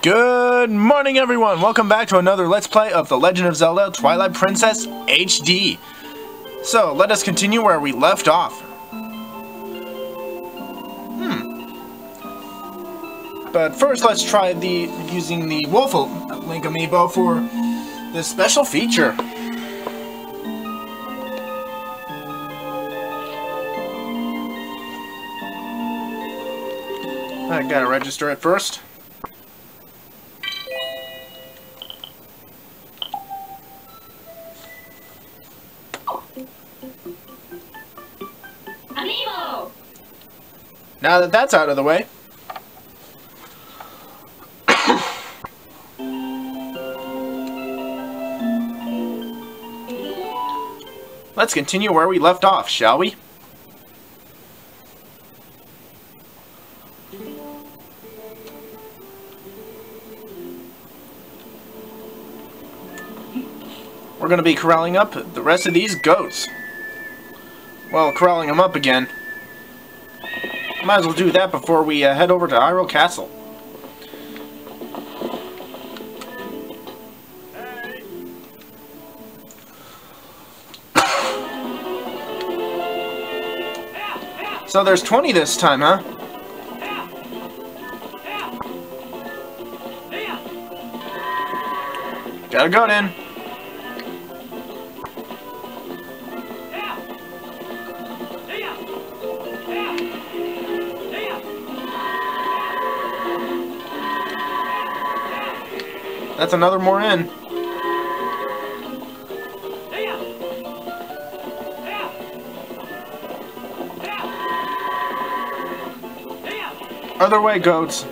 Good morning, everyone! Welcome back to another Let's Play of The Legend of Zelda Twilight Princess HD. So, let us continue where we left off. But first, let's try using the Wolf Link amiibo for this special feature. I gotta register it first. Amiibo! Now that that's out of the way, let's continue where we left off, shall we? We're going to be corralling up the rest of these goats. Well, corralling them up again. Might as well do that before we head over to Hyrule Castle. So there's 20 this time, huh? Got a goat in. That's another more in. Other way, goats.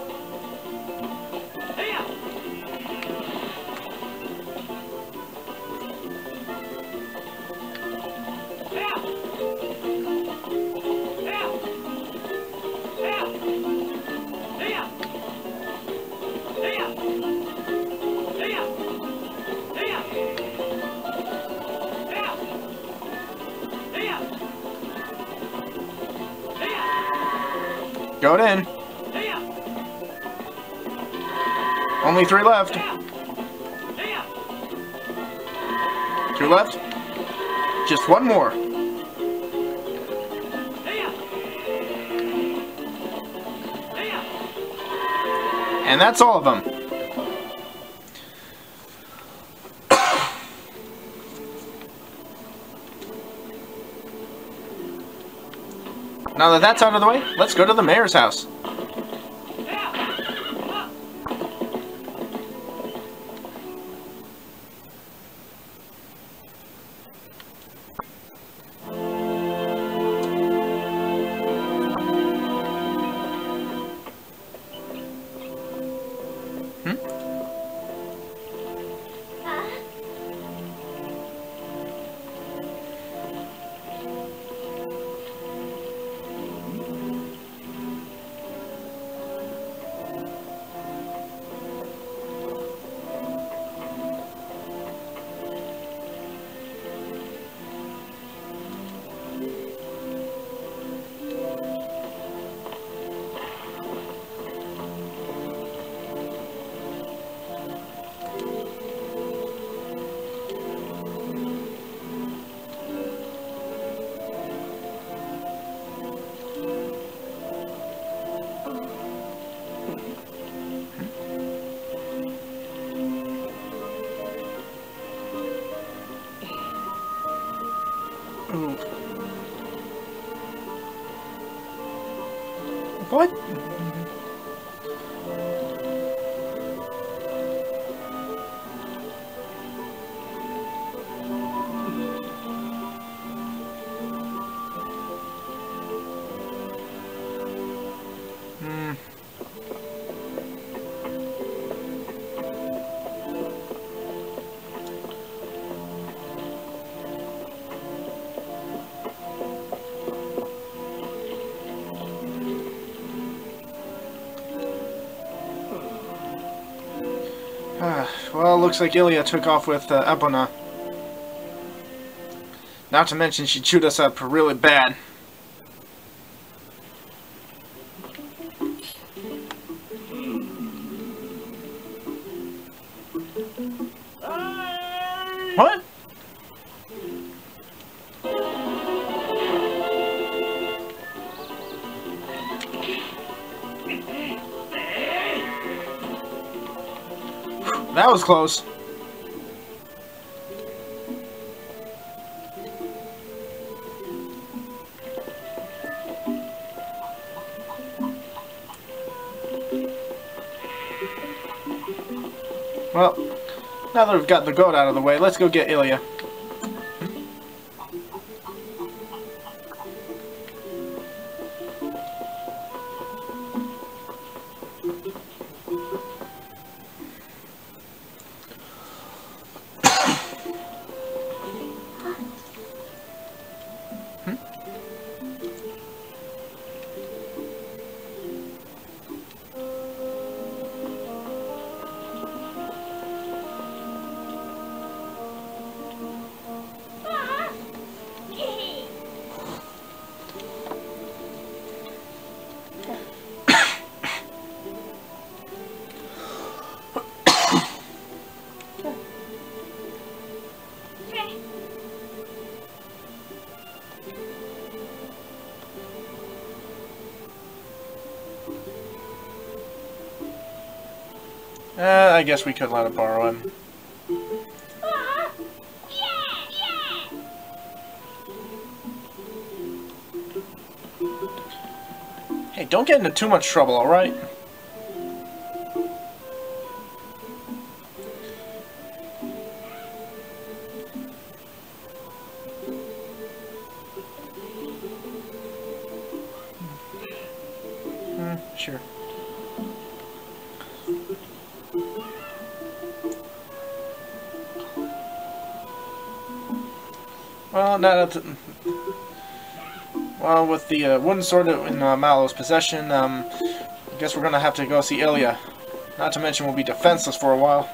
Goat in. Only 3 left. 2 left. Just 1 more. And that's all of them. Now that that's out of the way, let's go to the mayor's house. Ooh. What? Well, looks like Ilia took off with Epona. Not to mention she chewed us up really bad. What? That was close. Well, now that we've got the goat out of the way, let's go get Ilya. I guess we could let it borrow him. Hey, don't get into too much trouble, alright? Sure. Well, well, with the wooden sword in Mallow's possession, I guess we're gonna have to go see Ilya. Not to mention we'll be defenseless for a while.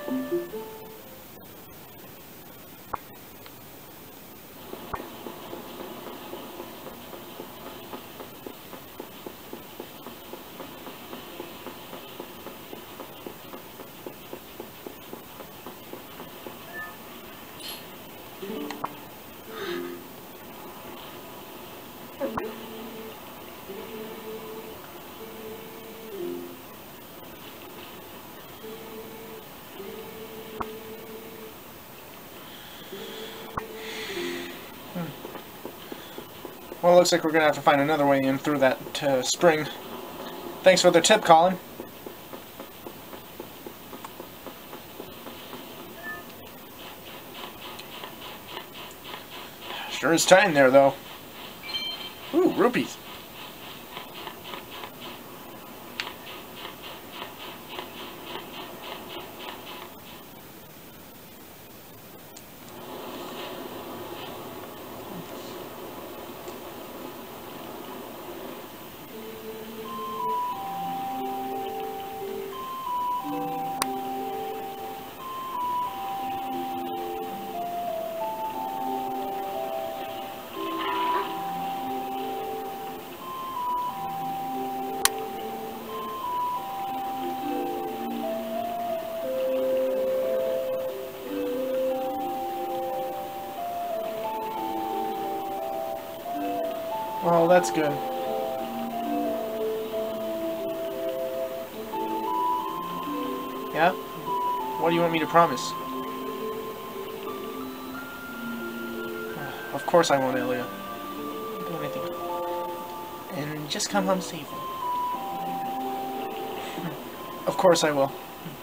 Well, it looks like we're going to have to find another way in through that spring. Thanks for the tip, Colin. Sure is tight in there, though. Ooh, rupees. Oh, that's good. Yeah? What do you want me to promise? Of course I won't, Ilya. Don't do anything. And just come home safely. Of course I will.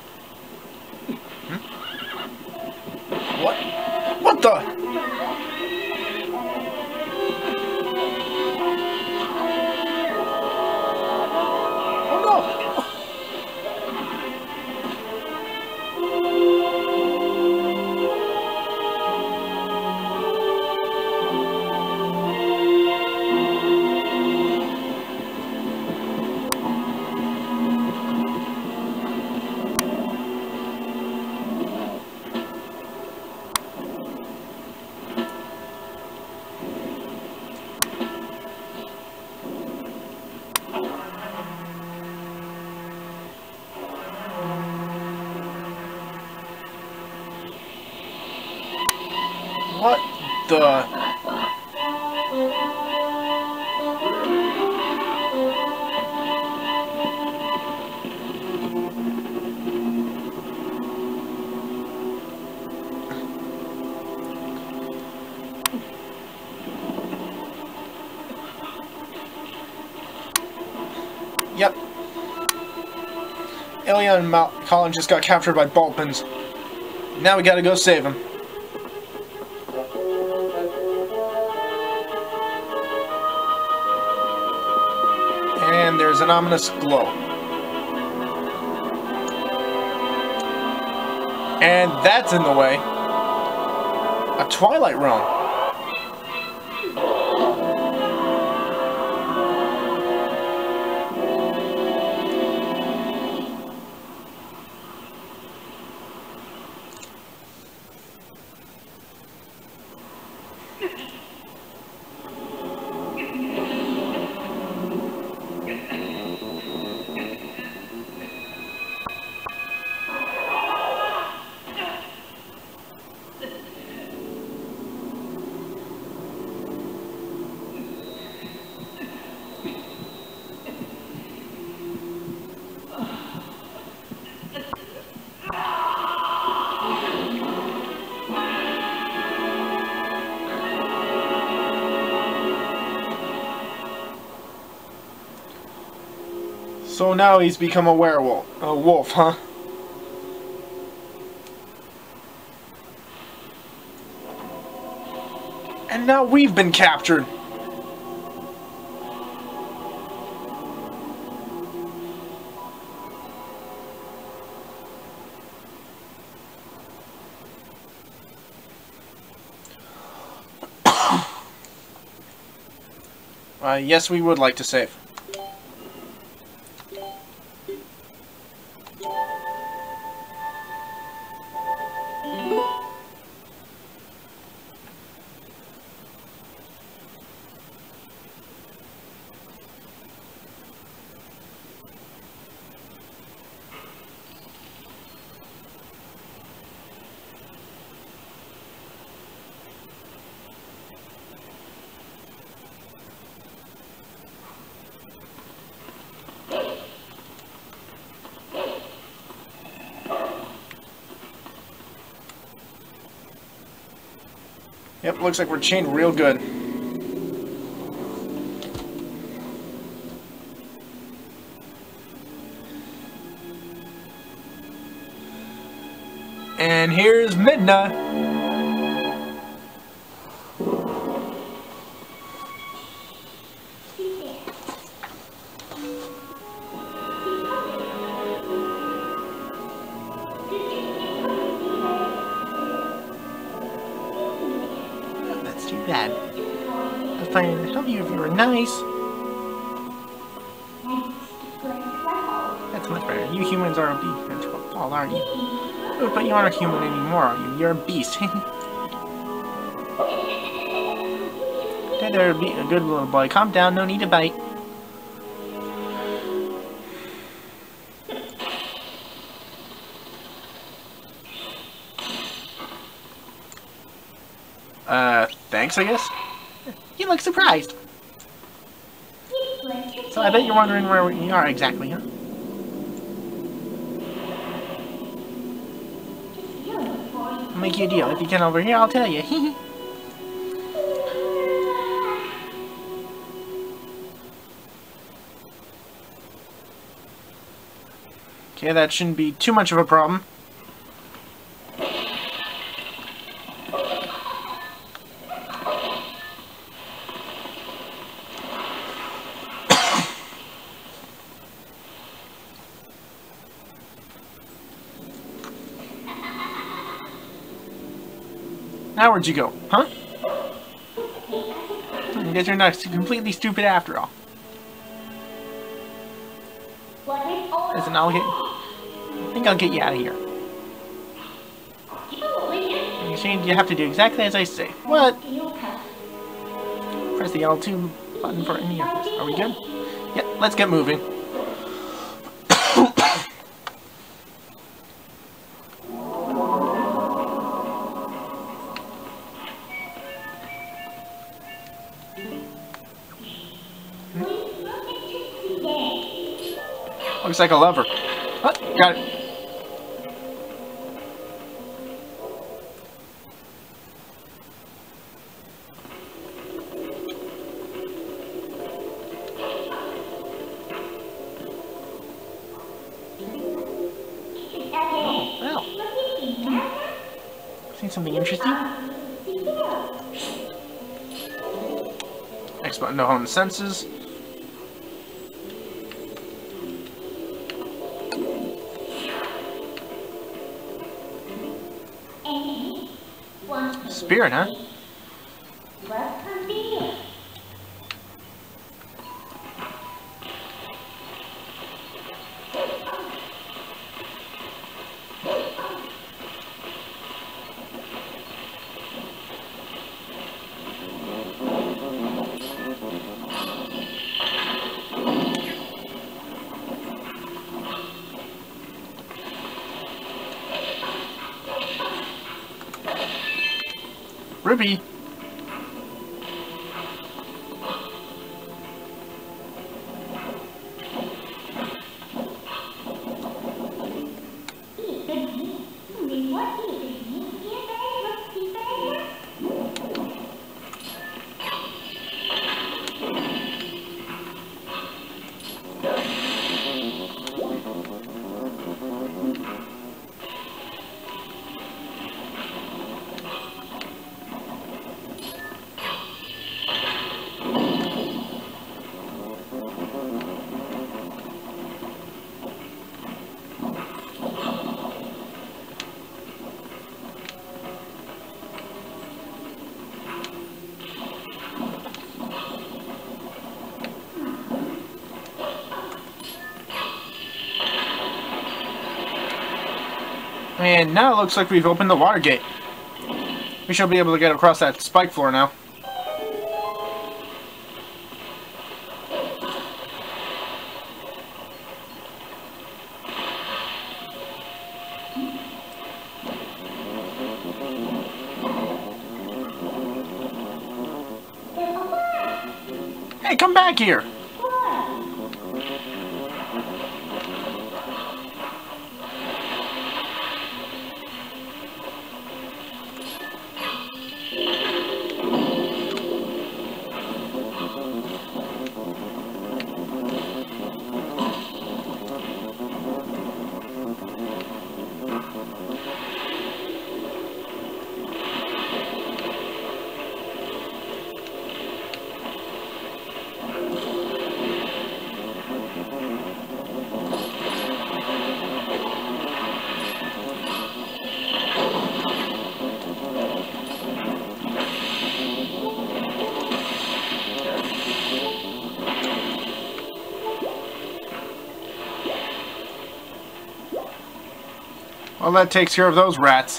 What? What the? What the... Yep. Ilya and Colin just got captured by Bulkmans. Now we gotta go save him. And there's an ominous glow. And that's in the way. A Twilight Realm. So now he's become a werewolf. A wolf, huh? And now we've been captured. Yes, we would like to save. Yep, looks like we're chained real good. And here's Midna. That's too bad. I was planning to help you if you were nice. That's much better. You humans are obedient to a fault, aren't you? Oh, but you aren't human anymore, are you? You're a beast. There, be a good little boy. Calm down, no need to bite. Thanks, I guess? You look surprised. So I bet you're wondering where we are exactly, huh? I'll make you a deal. If you come over here, I'll tell you. Okay, that shouldn't be too much of a problem. Now where'd you go, huh? I guess you're not completely stupid after all. Listen, I think I'll get you out of here. You have to do exactly as I say. What? Press the L2 button for any of this. Are we good? Yeah, let's get moving. Looks like a lever. Oh, got it. Seen something interesting? X button to hone the senses. Spirit, huh? Ruby. And now it looks like we've opened the water gate. We should be able to get across that spike floor now. Hey, come back here! Well, that takes care of those rats.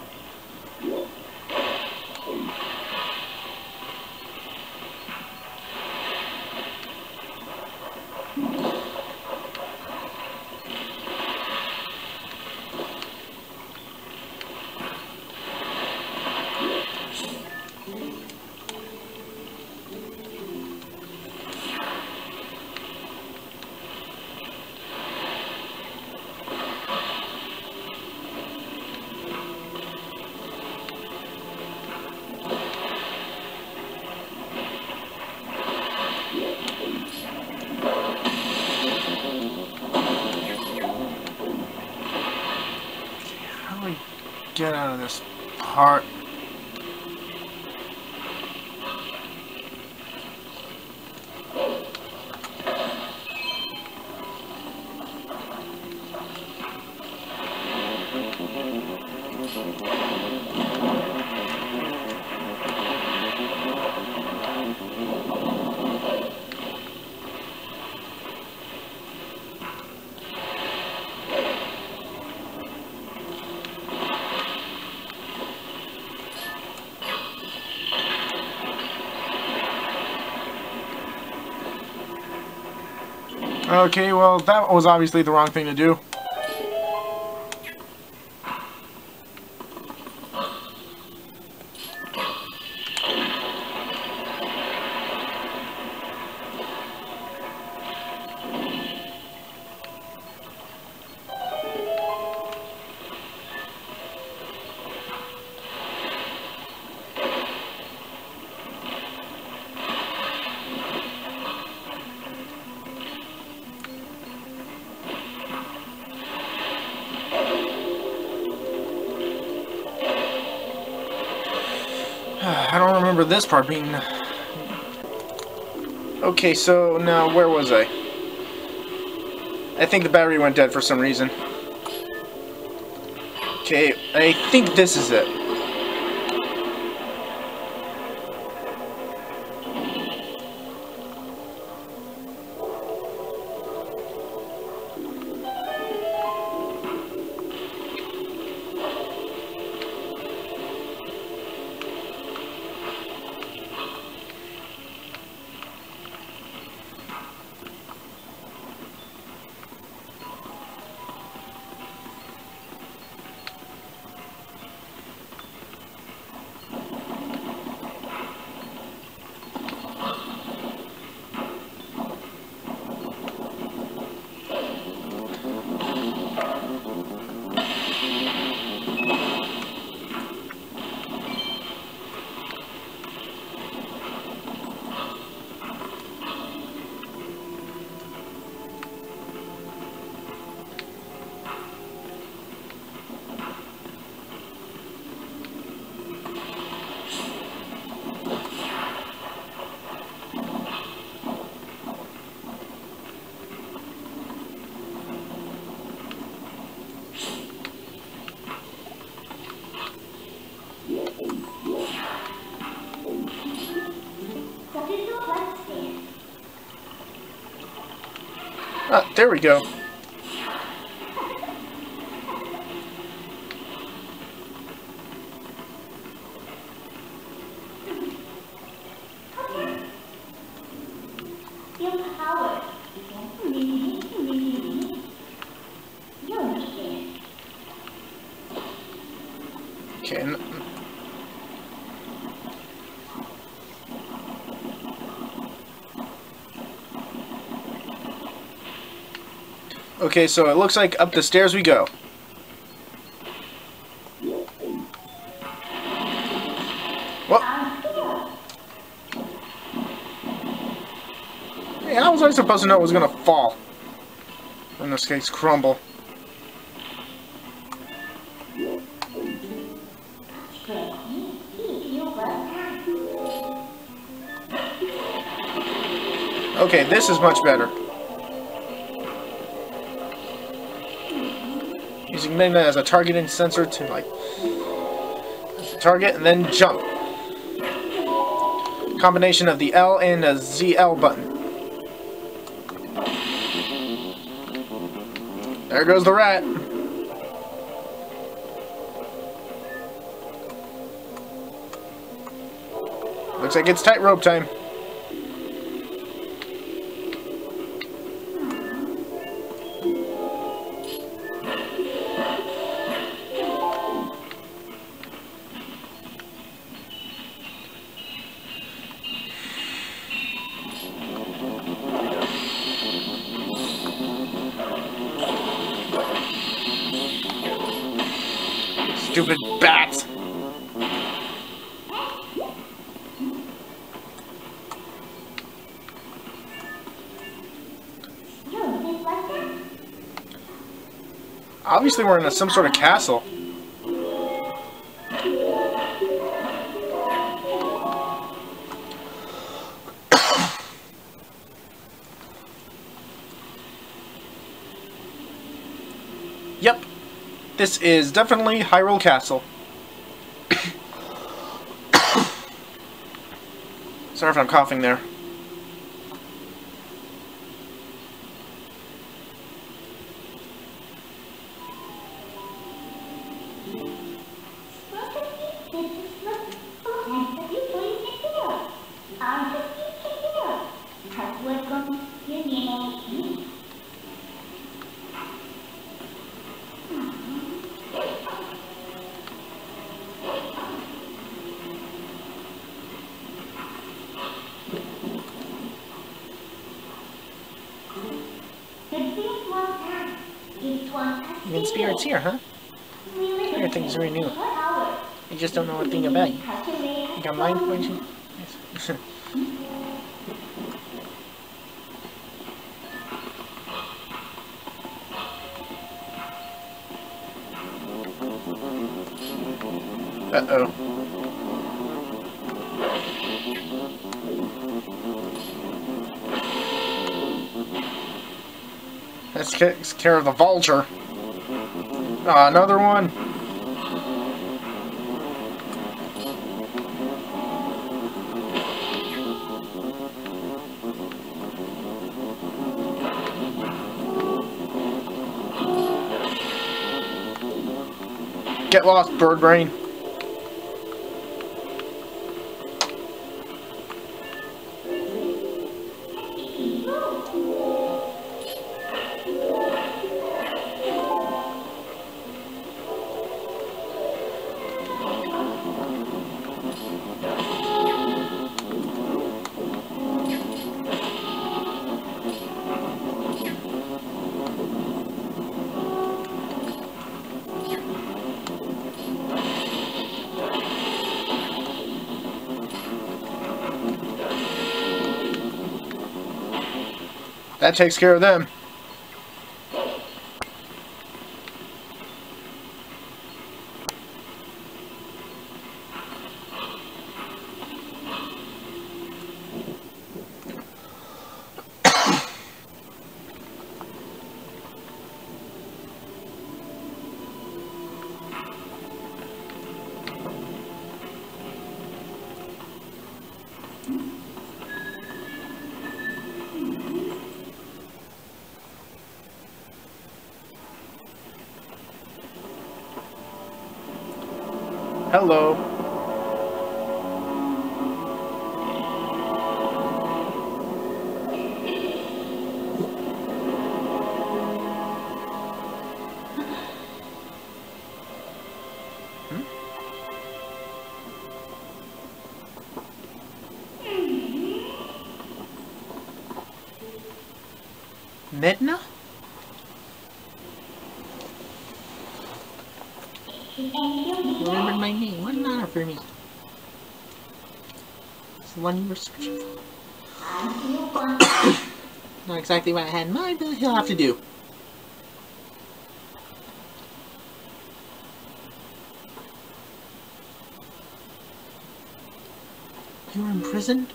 Get out of this part. Okay, well, that was obviously the wrong thing to do. I don't remember this part being... Okay, so now where was I? I think the battery went dead for some reason. Okay, I think this is it. Ah, there we go. Okay. Okay, so it looks like up the stairs we go. What? Hey, how was I supposed to know it was gonna fall? In this case, crumble. Okay, this is much better. Using Magnet as a targeting sensor to, like, target and then jump. Combination of the L and the ZL button. There goes the rat. Looks like it's tightrope time. Stupid bats. Obviously we're in some sort of castle. Yep. This is definitely Hyrule Castle. Sorry if I'm coughing there. Even Spirit's here, huh? Everything's very new. You just don't know a thing about you. You got mind pointing? Yes. Uh-oh. That takes care of the vulture. Another one. Get lost, bird brain. That takes care of them. Hello. Midna? You remembered my name. What an honor for me. It's the one you were searching for. Not exactly what I had in mind, but he'll have to do. You were imprisoned?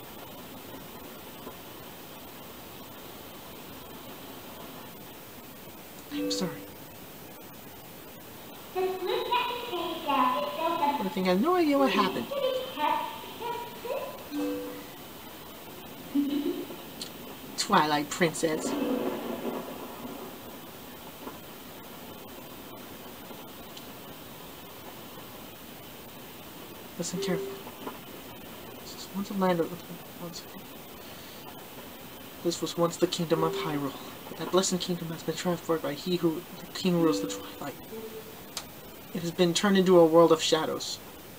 I'm sorry. I think I have no idea what happened. Twilight Princess. Listen carefully. This was once a land of... This was once the kingdom of Hyrule. But that blessed kingdom has been transformed by he who... the king rules the Twilight. It has been turned into a world of shadows.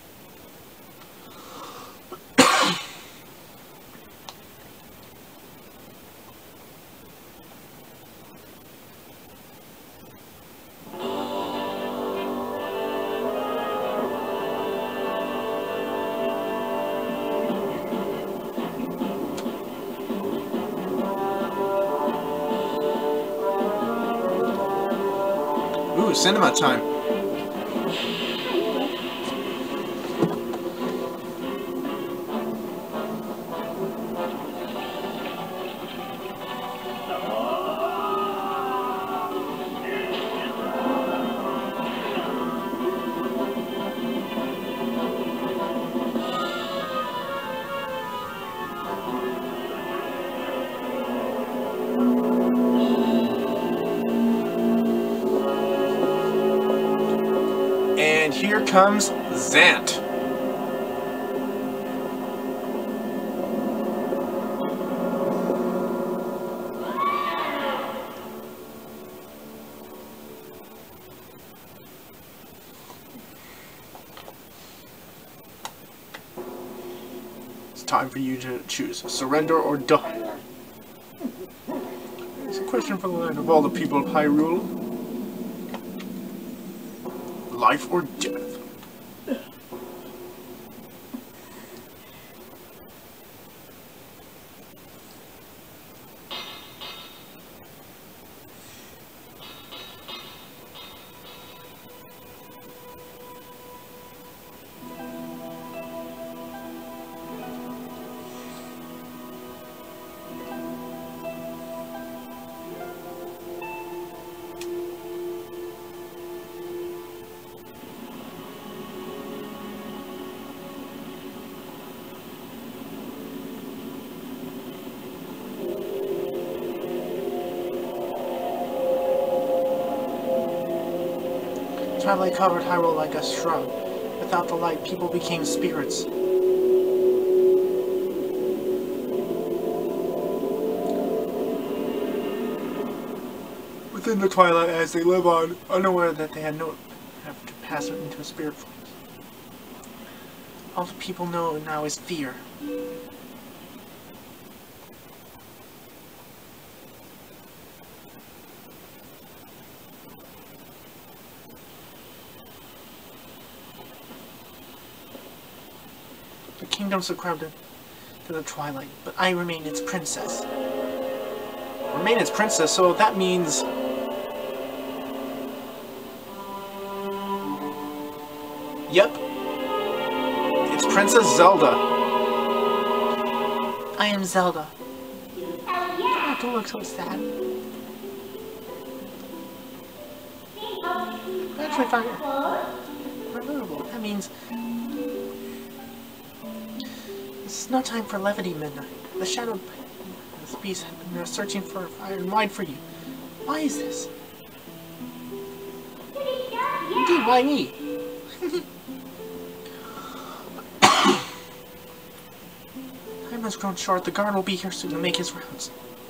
Ooh, cinema time. And here comes Zant. It's time for you to choose. Surrender or die. It's a question for the land of all the people of Hyrule. Life or death. twilight covered Hyrule like a shrub. Without the light, people became spirits. Within the twilight as they live on, unaware that they have to pass into spirit forms. All the people know now is fear. The kingdom succumbed to the twilight, but I remain its princess. Remain its princess, so that means... Yep. It's Princess Zelda. I am Zelda. Oh, don't look so sad. Actually, fine. Removable. That means... This is no time for levity, Midnight. The Shadow... This beast have been searching for fire and wide for you. Why is this? Indeed, why me? Time has grown short. The guard will be here soon to make his rounds.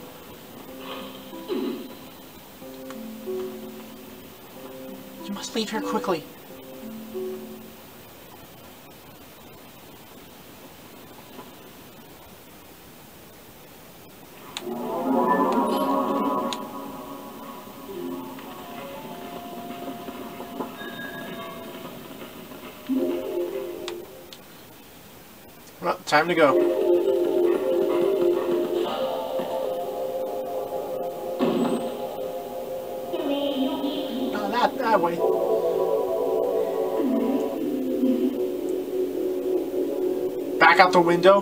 You must leave here quickly. Well, time to go. No, not that way. Back out the window.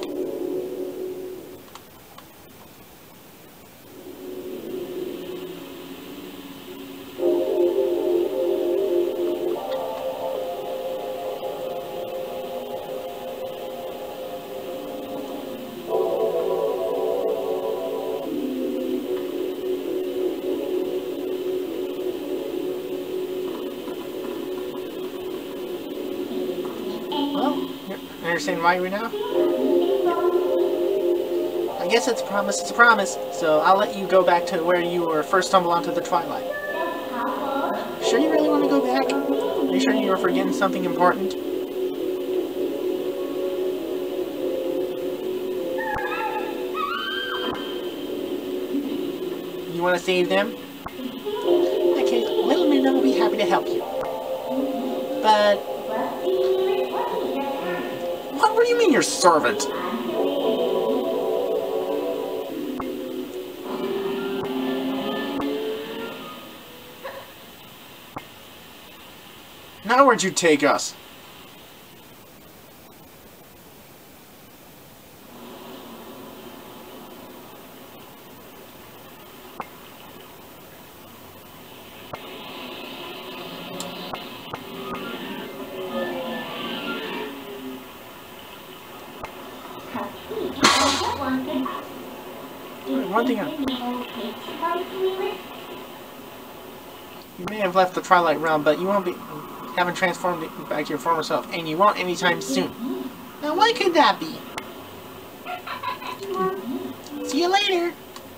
Understand why right now? I guess it's a promise, so I'll let you go back to where you were first stumbled onto the twilight. Sure you really want to go back? Are you sure you were forgetting something important? You want to save them? Okay, little Midna will be happy to help you. But... What do you mean, your servant? Now where'd you take us? One thing you may have left the Twilight Realm, but you won't be haven't transformed back to your former self, and you won't anytime soon. Now, why could that be? See you later.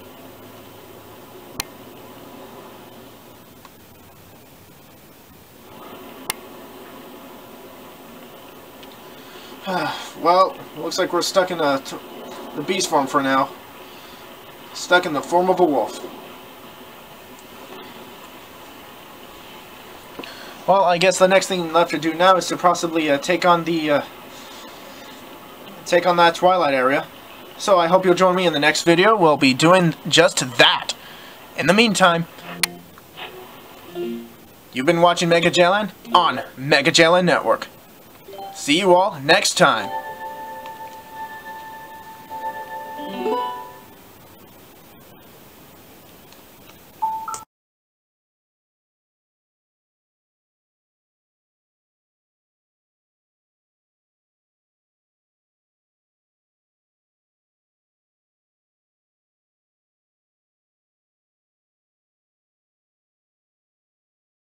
Well, looks like we're stuck in the beast form for now. Stuck in the form of a wolf. Well, I guess the next thing left to do now is to possibly take on that Twilight area. So I hope you'll join me in the next video. We'll be doing just that. In the meantime, you've been watching Mega Jalen on Mega Jalen Network. See you all next time.